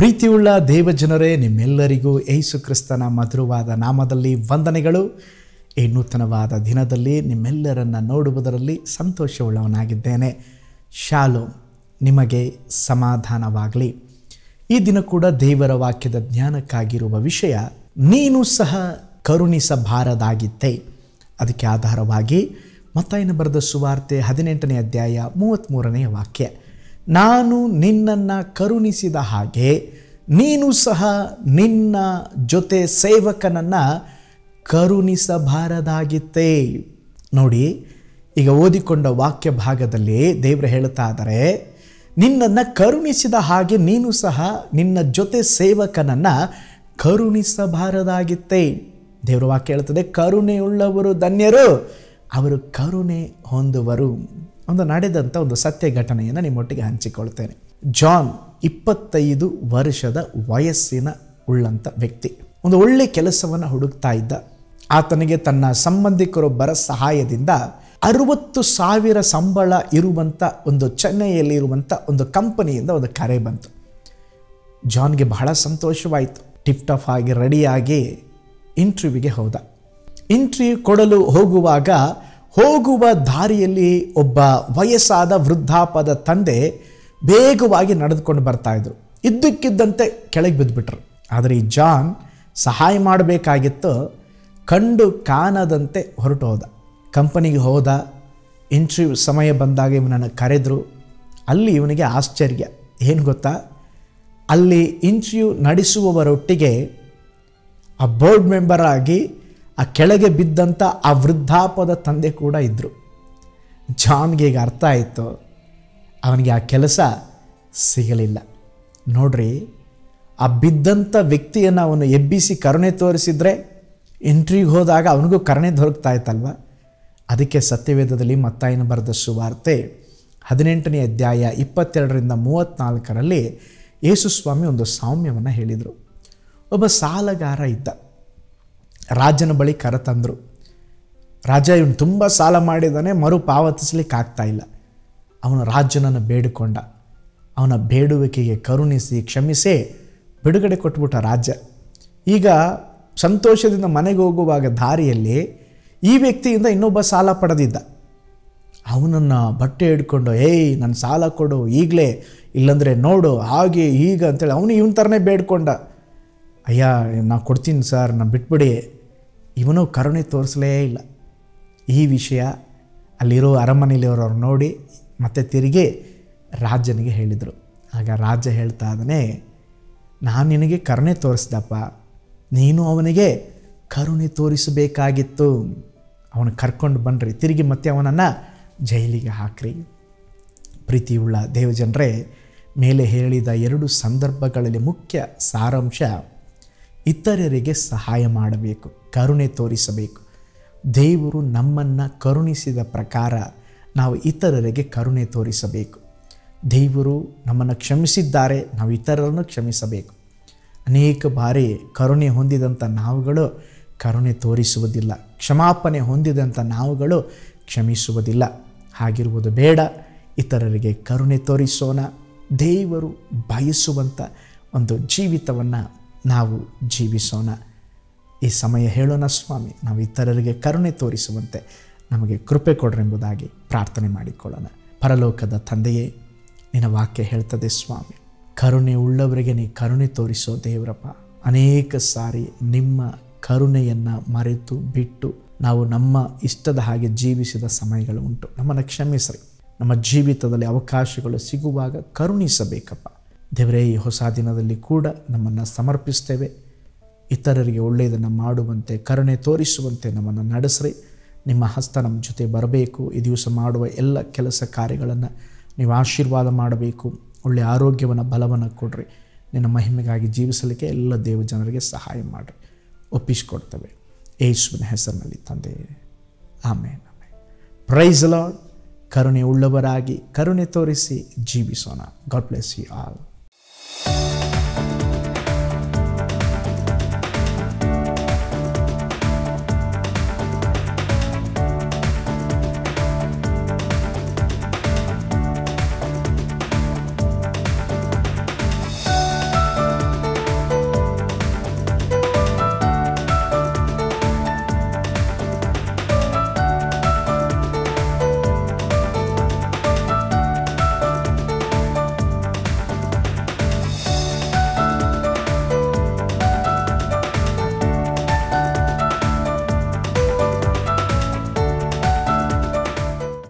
ಪ್ರೀತಿಯುಳ್ಳ ದೇವಜನರೇ, ನಿಮ್ಮೆಲ್ಲರಿಗೂ ಯೇಸು ಕ್ರಿಸ್ತನ ಮಧುರವಾದ ನಾಮದಲ್ಲಿ ವಂದನೆಗಳು. ಈ ನೂತನವಾದ ದಿನದಲ್ಲಿ ನಿಮ್ಮೆಲ್ಲರನ್ನು ನೋಡುವುದರಲ್ಲಿ ಸಂತೋಷವುಳ್ಳವನಾಗಿದ್ದೇನೆ. ಶಾಲೋಮ್, ನಿಮಗೆ ಸಮಾಧಾನವಾಗಲಿ. ಈ ದಿನ ಕೂಡ ದೇವರ ವಾಕ್ಯದ ಜ್ಞಾನಕ್ಕಾಗಿರುವ ವಿಷಯ, ನೀನು ಸಹ ಕರುಣಿಸಬಾರದಾಗಿತ್ತೆ. ಅದಕ್ಕೆ ಆಧಾರವಾಗಿ ಮತ್ತಾಯನ ಬರೆದ ಸುವಾರ್ತೆ 18ನೇ ಅಧ್ಯಾಯ 33ನೇ ವಾಕ್ಯ, ನಾನು ನಿನ್ನನ್ನು ಕರುಣಿಸಿದ ಹಾಗೆ ನೀನು ಸಹ ನಿನ್ನ ಜೊತೆ ಸೇವಕನನ್ನು ಕರುಣಿಸಬಾರದಾಗಿತ್ತೆ. ನೋಡಿ, ಈಗ ಓದಿಕೊಂಡ ವಾಕ್ಯ ಭಾಗದಲ್ಲಿ ದೇವರು ಹೇಳ್ತಾ ಇದ್ದಾರೆ, ನಿನ್ನನ್ನು ಕರುಣಿಸಿದ ಹಾಗೆ ನೀನು ಸಹ ನಿನ್ನ ಜೊತೆ ಸೇವಕನನ್ನು ಕರುಣಿಸಬಾರದಾಗಿತ್ತೆ. ದೇವರ ವಾಕ್ಯ ಹೇಳ್ತದೆ, ಕರುಣೆಯುಳ್ಳವರು ಧನ್ಯರು, ಅವರು ಕರುಣೆ ಹೊಂದುವರು. ಒಂದು ನಡೆದಂಥ ಒಂದು ಸತ್ಯ ಘಟನೆಯನ್ನು ನಿಮ್ಮೊಟ್ಟಿಗೆ ಹಂಚಿಕೊಳ್ತೇನೆ. ಜಾನ್ 25 ವರ್ಷದ ವಯಸ್ಸಿನ ಉಳ್ಳಂಥ ವ್ಯಕ್ತಿ, ಒಂದು ಒಳ್ಳೆ ಕೆಲಸವನ್ನು ಹುಡುಕ್ತಾ ಇದ್ದ. ಆತನಿಗೆ ತನ್ನ ಸಂಬಂಧಿಕರೊಬ್ಬರ ಸಹಾಯದಿಂದ 60,000 ಸಂಬಳ ಇರುವಂಥ ಒಂದು ಚೆನ್ನೈಯಲ್ಲಿರುವಂಥ ಒಂದು ಕಂಪನಿಯಿಂದ ಒಂದು ಕರೆ ಬಂತು. ಜಾನ್ಗೆ ಬಹಳ ಸಂತೋಷವಾಯಿತು. ಟಿಪ್ ಟಾಪ್ ಆಗಿ ರೆಡಿಯಾಗಿ ಇಂಟರ್ವ್ಯೂಗೆ ಹೋದ. ಇಂಟರ್ವ್ಯೂ ಕೊಡಲು ಹೋಗುವ ದಾರಿಯಲ್ಲಿ ಒಬ್ಬ ವಯಸ್ಸಾದ ವೃದ್ಧಾಪದ ತಂದೆ ವೇಗವಾಗಿ ನಡೆದುಕೊಂಡು ಬರ್ತಾಯಿದ್ರು. ಇದ್ದಕ್ಕಿದ್ದಂತೆ ಕೆಳಗೆ ಬಿದ್ದುಬಿಟ್ರು. ಆದರೆ ಈ ಜಾನ್ ಸಹಾಯ ಮಾಡಬೇಕಾಗಿತ್ತು, ಕಂಡು ಕಾಣದಂತೆ ಹೊರಟು ಹೋದ. ಕಂಪನಿಗೆ ಹೋದ. ಇಂಟರ್ವ್ಯೂ ಸಮಯ ಬಂದಾಗ ಇವನನ್ನು ಕರೆದರು. ಅಲ್ಲಿ ಇವನಿಗೆ ಆಶ್ಚರ್ಯ ಏನು ಗೊತ್ತಾ, ಅಲ್ಲಿ ಇಂಟರ್ವ್ಯೂ ನಡೆಸುವವರೊಟ್ಟಿಗೆ ಆ ಬೋರ್ಡ್ ಮೆಂಬರ್ ಆಗಿ ಆ ಕೆಳಗೆ ಬಿದ್ದಂಥ ಆ ವೃದ್ಧಾಪದ ತಂದೆ ಕೂಡ ಇದ್ದರು. ಜಾನ್ಗೆ ಈಗ ಅರ್ಥ ಆಯಿತು, ಅವನಿಗೆ ಆ ಕೆಲಸ ಸಿಗಲಿಲ್ಲ. ನೋಡ್ರಿ, ಆ ಬಿದ್ದಂಥ ವ್ಯಕ್ತಿಯನ್ನು ಅವನು ಎಬ್ಬಿಸಿ ಕರುಣೆ ತೋರಿಸಿದರೆ ಇಂಟರ್ವ್ಯೂಗೆ ಹೋದಾಗ ಅವನಿಗೂ ಕರುಣೆ ದೊರಕ್ತಾ ಇತ್ತಲ್ವ. ಅದಕ್ಕೆ ಸತ್ಯವೇದದಲ್ಲಿ ಮತ್ತಾಯನ ಬರೆದ ಸುವಾರ್ತೆ 18ನೇ ಅಧ್ಯಾಯ 22ರಿಂದ 34ರಲ್ಲಿ ಯೇಸು ಸ್ವಾಮಿ ಒಂದು ಸಾಮ್ಯವನ್ನು ಹೇಳಿದರು. ಒಬ್ಬ ಸಾಲಗಾರ ಇದ್ದ. ರಾಜನ ಬಳಿ ಕರೆತಂದರು. ರಾಜ ಇವನು ತುಂಬ ಸಾಲ ಮಾಡಿದ್ದಾನೆ, ಮರು ಪಾವತಿಸ್ಲಿಕ್ಕೆ ಆಗ್ತಾ ಇಲ್ಲ. ಅವನು ರಾಜನನ್ನು ಬೇಡಿಕೊಂಡ. ಅವನ ಬೇಡುವಿಕೆಗೆ ಕರುಣಿಸಿ ಕ್ಷಮಿಸಿ ಬಿಡುಗಡೆ ಕೊಟ್ಬಿಟ್ಟ ರಾಜ. ಈಗ ಸಂತೋಷದಿಂದ ಮನೆಗೆ ಹೋಗುವಾಗ ದಾರಿಯಲ್ಲಿ ಈ ವ್ಯಕ್ತಿಯಿಂದ ಇನ್ನೊಬ್ಬ ಸಾಲ ಪಡೆದಿದ್ದ. ಅವನನ್ನು ಬಟ್ಟೆ ಹಿಡ್ಕೊಂಡು, ಏಯ್ ನನ್ನ ಸಾಲ ಕೊಡು ಈಗಲೇ, ಇಲ್ಲಾಂದರೆ ನೋಡು ಹಾಗೆ ಈಗ ಅಂತೇಳಿ ಅವನು ಇವನ ಥರನೇ ಬೇಡ್ಕೊಂಡ. ಅಯ್ಯ ನಾನು ಕೊಡ್ತೀನಿ ಸರ್, ನಾನು ಬಿಟ್ಬಿಡಿ. ಇವನು ಕರುಣೆ ತೋರಿಸಲೇ ಇಲ್ಲ. ಈ ವಿಷಯ ಅಲ್ಲಿರೋ ಅರಮನೆಯಲ್ಲಿರೋರು ನೋಡಿ ಮತ್ತೆ ತಿರುಗಿ ರಾಜನಿಗೆ ಹೇಳಿದರು. ಆಗ ರಾಜ ಹೇಳ್ತಾ ಇದ್ದಾನೆ, ನಾನು ನಿನಗೆ ಕರುಣೆ ತೋರಿಸ್ದಪ್ಪ, ನೀನು ಅವನಿಗೆ ಕರುಣೆ ತೋರಿಸಬೇಕಾಗಿತ್ತು. ಅವನು ಕರ್ಕೊಂಡು ಬನ್ನಿರಿ, ತಿರುಗಿ ಮತ್ತೆ ಅವನನ್ನು ಜೈಲಿಗೆ ಹಾಕ್ರಿ. ಪ್ರೀತಿಯುಳ್ಳ ದೇವಜನರೇ, ಮೇಲೆ ಹೇಳಿದ 2 ಸಂದರ್ಭಗಳಲ್ಲಿ ಮುಖ್ಯ ಸಾರಾಂಶ, ಇತರರಿಗೆ ಸಹಾಯ ಮಾಡಬೇಕು, ಕರುಣೆ ತೋರಿಸಬೇಕು. ದೇವರು ನಮ್ಮನ್ನು ಕರುಣಿಸಿದ ಪ್ರಕಾರ ನಾವು ಇತರರಿಗೆ ಕರುಣೆ ತೋರಿಸಬೇಕು. ದೇವರು ನಮ್ಮನ್ನು ಕ್ಷಮಿಸಿದ್ದಾರೆ, ನಾವು ಇತರರನ್ನು ಕ್ಷಮಿಸಬೇಕು. ಅನೇಕ ಬಾರಿ ಕರುಣೆ ಹೊಂದಿದಂಥ ನಾವುಗಳು ಕರುಣೆ ತೋರಿಸುವುದಿಲ್ಲ, ಕ್ಷಮಾಪಣೆ ಹೊಂದಿದಂಥ ನಾವುಗಳು ಕ್ಷಮಿಸುವುದಿಲ್ಲ. ಹಾಗಿರುವುದು ಬೇಡ. ಇತರರಿಗೆ ಕರುಣೆ ತೋರಿಸೋಣ. ದೇವರು ಬಯಸುವಂಥ ಒಂದು ಜೀವಿತವನ್ನು ನಾವು ಜೀವಿಸೋಣ. ಈ ಸಮಯ ಹೇಳೋಣ, ಸ್ವಾಮಿ ನಾವು ಇತರರಿಗೆ ಕರುಣೆ ತೋರಿಸುವಂತೆ ನಮಗೆ ಕೃಪೆ ಕೊಡ್ರೆಂಬುದಾಗಿ ಪ್ರಾರ್ಥನೆ ಮಾಡಿಕೊಳ್ಳೋಣ. ಪರಲೋಕದ ತಂದೆಯೇ, ನಿನ್ನ ವಾಕ್ಯ ಹೇಳ್ತದೆ ಸ್ವಾಮಿ, ಕರುಣೆ ಉಳ್ಳವರಿಗೆ ನೀ ಕರುಣೆ ತೋರಿಸೋ ದೇವರಪ್ಪ. ಅನೇಕ ಸಾರಿ ನಿಮ್ಮ ಕರುಣೆಯನ್ನು ಮರೆತು ಬಿಟ್ಟು ನಾವು ನಮ್ಮ ಇಷ್ಟದ ಹಾಗೆ ಜೀವಿಸಿದ ಸಮಯಗಳು ಉಂಟು. ನಮ್ಮನ್ನು ಕ್ಷಮಿಸ್ರಿ. ನಮ್ಮ ಜೀವಿತದಲ್ಲಿ ಅವಕಾಶಗಳು ಸಿಗುವಾಗ ಕರುಣಿಸಬೇಕಪ್ಪ ದೇವರೇ. ಈ ಹೊಸ ದಿನದಲ್ಲಿ ಕೂಡ ನಮ್ಮನ್ನು ಸಮರ್ಪಿಸ್ತೇವೆ. ಇತರರಿಗೆ ಒಳ್ಳೆಯದನ್ನು ಮಾಡುವಂತೆ, ಕರುಣೆ ತೋರಿಸುವಂತೆ ನಮ್ಮನ್ನು ನಡೆಸ್ರಿ. ನಿಮ್ಮ ಹಸ್ತ ನಮ್ಮ ಜೊತೆ ಬರಬೇಕು. ಈ ದಿವಸ ಮಾಡುವ ಎಲ್ಲ ಕೆಲಸ ಕಾರ್ಯಗಳನ್ನು ನೀವು ಆಶೀರ್ವಾದ ಮಾಡಬೇಕು. ಒಳ್ಳೆಯ ಆರೋಗ್ಯವನ್ನು, ಬಲವನ್ನು ಕೊಡ್ರಿ. ನಿನ್ನ ಮಹಿಮೆಗಾಗಿ ಜೀವಿಸಲಿಕ್ಕೆ ಎಲ್ಲ ದೇವ ಜನರಿಗೆ ಸಹಾಯ ಮಾಡಿರಿ. ಒಪ್ಪಿಸಿಕೊಡ್ತೇವೆ ಯೇಸುವಿನ ಹೆಸರಿನಲ್ಲಿ ತಂದೆ, ಆಮೇನ್. Price lord. ಕರುಣೆ ಉಳ್ಳವರಾಗಿ ಕರುಣೆ ತೋರಿಸಿ ಜೀವಿಸೋಣ. God bless you all.